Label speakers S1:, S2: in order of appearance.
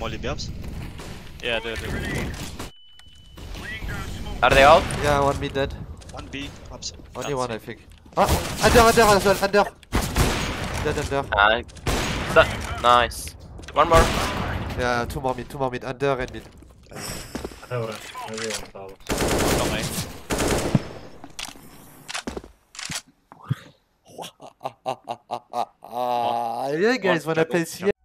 S1: molly Babs.
S2: Yeah, do.
S3: Are they out?
S4: Yeah, one mid dead.
S1: One B, ups.
S4: Only
S2: Can't
S4: one,
S2: see.
S4: I think. Ah, under as well, under. Dead under.
S3: Nice. One more.
S4: Yeah, two more mid, under and mid.
S5: Dobra, mówiłem to.
S2: Come main.
S4: Yeah, guys, when I play CS.